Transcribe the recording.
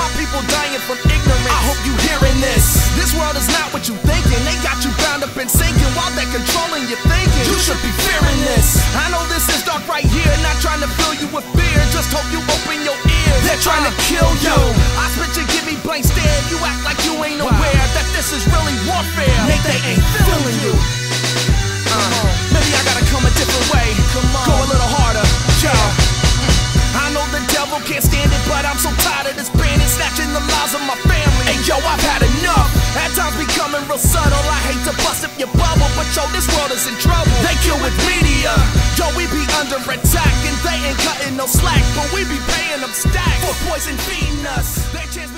my people dying from ignorance. I hope you hearing this. This world is not what you thinking. They got you bound up and sinking while they're controlling your thinking. You should be fearing this. I know this is dark right here, not trying to fill you with fear. Just hope you open your ears. They're trying to kill you. I spit you, give me blank stare. You act like you ain't aware that this is really warfare. Nate, they ain't feeling you. Maybe I gotta come a different way. Go a little harder. Yo. I know the devil can't stand it, but I'm so tired of this pain and snatching the lives of my family. Hey yo, I've had enough. At times becoming real subtle. I hate to bust up your bubble, but yo, this world is in trouble. They kill with media. Yo, we be under attack and they ain't cutting no slack, but we be paying them stacks for poison feeding us. They chance